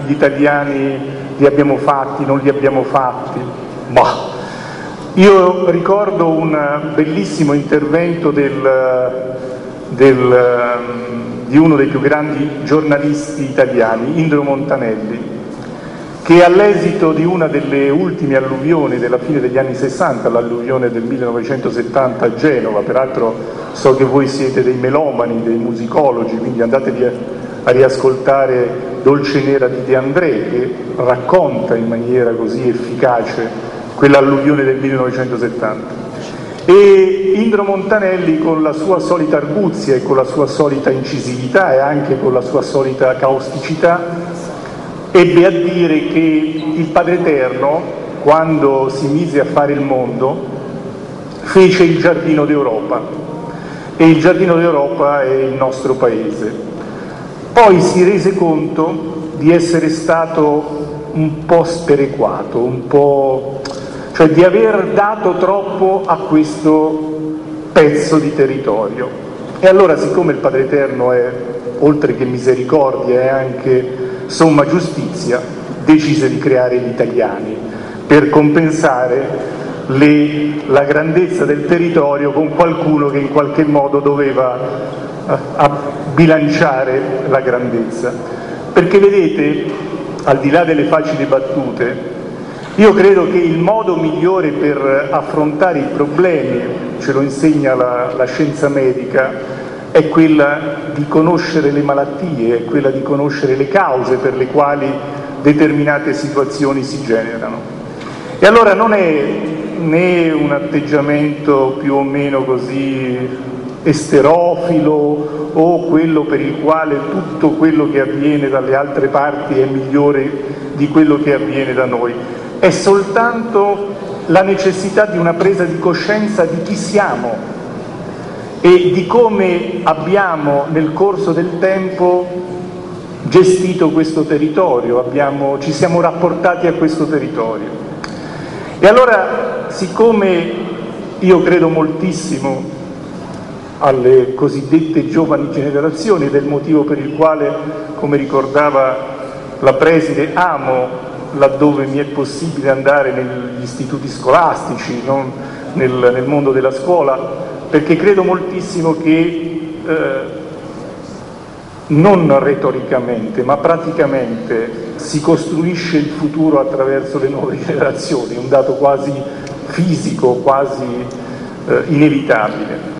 gli italiani li abbiamo fatti, non li abbiamo fatti. Bah. Io ricordo un bellissimo intervento di uno dei più grandi giornalisti italiani, Indro Montanelli, che all'esito di una delle ultime alluvioni della fine degli anni 60, l'alluvione del 1970 a Genova, peraltro so che voi siete dei melomani, dei musicologi, quindi andatevi a riascoltare Dolce Nera di De André, che racconta in maniera così efficace quell'alluvione del 1970. E Indro Montanelli, con la sua solita arguzia e con la sua solita incisività e anche con la sua solita causticità, ebbe a dire che il Padre Eterno, quando si mise a fare il mondo, fece il giardino d'Europa, e il giardino d'Europa è il nostro paese. Poi si rese conto di essere stato un po' sperequato, cioè di aver dato troppo a questo pezzo di territorio. E allora, siccome il Padre Eterno è, oltre che misericordia, è anche somma giustizia, decise di creare gli italiani per compensare la grandezza del territorio con qualcuno che in qualche modo doveva bilanciare la grandezza. Perché vedete, al di là delle facili battute, io credo che il modo migliore per affrontare i problemi, ce lo insegna la scienza medica, è quella di conoscere le malattie, è quella di conoscere le cause per le quali determinate situazioni si generano. E allora non è né un atteggiamento più o meno così esterofilo o quello per il quale tutto quello che avviene dalle altre parti è migliore di quello che avviene da noi. È soltanto la necessità di una presa di coscienza di chi siamo e di come abbiamo nel corso del tempo gestito questo territorio, ci siamo rapportati a questo territorio. E allora, siccome io credo moltissimo alle cosiddette giovani generazioni, ed è il motivo per il quale, come ricordava la preside, amo laddove mi è possibile andare negli istituti scolastici, non nel mondo della scuola, perché credo moltissimo che non retoricamente ma praticamente si costruisce il futuro attraverso le nuove generazioni, un dato quasi fisico, quasi inevitabile.